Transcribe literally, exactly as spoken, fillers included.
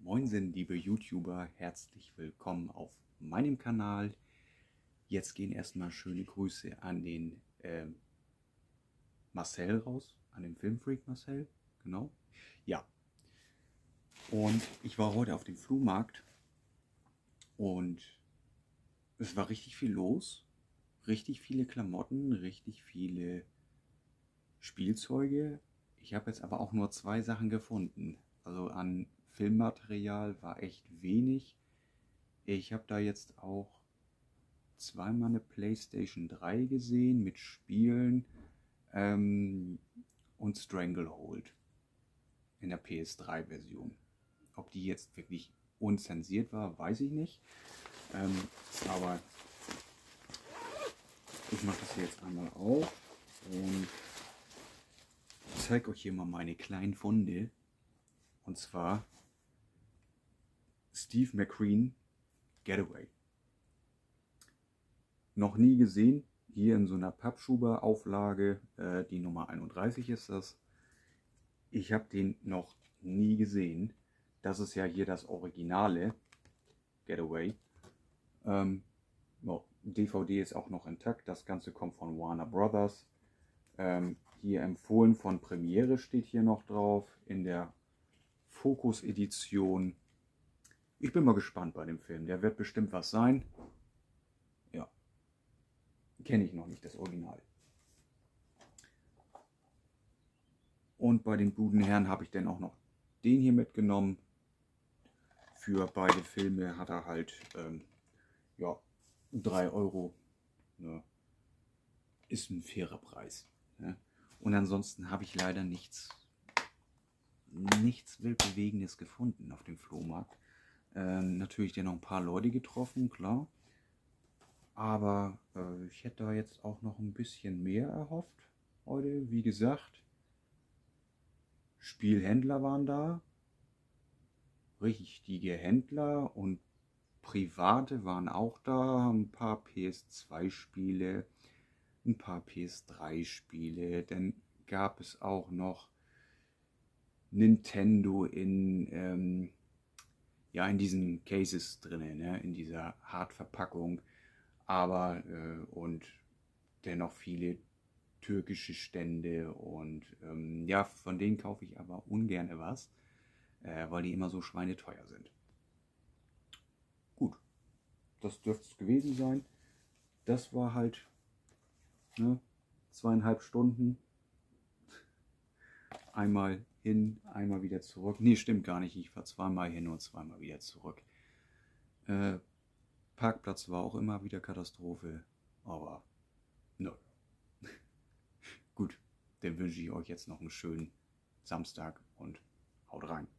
Moinsen, liebe YouTuber, herzlich willkommen auf meinem Kanal. Jetzt gehen erstmal schöne Grüße an den äh, Marcel raus, an den Filmfreak Marcel, genau. Ja, und ich war heute auf dem Flohmarkt und es war richtig viel los, richtig viele Klamotten, richtig viele Spielzeuge. Ich habe jetzt aber auch nur zwei Sachen gefunden, also an Filmmaterial war echt wenig. Ich habe da jetzt auch zweimal eine PlayStation drei gesehen mit Spielen ähm, und Stranglehold in der P S drei Version. Ob die jetzt wirklich unzensiert war, weiß ich nicht. Ähm, aber ich mache das hier jetzt einmal auf und zeige euch hier mal meine kleinen Funde. Und zwar Steve McQueen Getaway. Noch nie gesehen, hier in so einer Pappschuber-Auflage, äh, die Nummer einunddreißig ist das. Ich habe den noch nie gesehen. Das ist ja hier das Originale Getaway. Ähm, oh, D V D ist auch noch intakt, das Ganze kommt von Warner Brothers. Ähm, hier empfohlen von Premiere steht hier noch drauf, in der Focus Edition. Ich bin mal gespannt bei dem Film, der wird bestimmt was sein. Ja, kenne ich noch nicht, das Original. Und bei den Budenherren habe ich dann auch noch den hier mitgenommen. Für beide Filme hat er halt ähm, ja, drei Euro. Ne? Ist ein fairer Preis. Ne? Und ansonsten habe ich leider nichts, nichts Wildbewegendes gefunden auf dem Flohmarkt. Ähm, natürlich dann noch ein paar Leute getroffen, klar. Aber äh, ich hätte da jetzt auch noch ein bisschen mehr erhofft heute. Wie gesagt, Spielhändler waren da. Richtige Händler und Private waren auch da. Ein paar P S zwei Spiele, ein paar P S drei Spiele. Dann gab es auch noch Nintendo in, ähm, ja, in diesen Cases drin, ne? In dieser Hartverpackung. Aber äh, und dennoch viele türkische Stände und ähm, ja, von denen kaufe ich aber ungern was, äh, weil die immer so schweineteuer sind. Gut, das dürfte es gewesen sein. Das war halt ne, zweieinhalb Stunden. Einmal hin, einmal wieder zurück. Nee, stimmt gar nicht. Ich war zweimal hin und zweimal wieder zurück. Äh, Parkplatz war auch immer wieder Katastrophe. Aber ne. Gut, dann wünsche ich euch jetzt noch einen schönen Samstag und haut rein.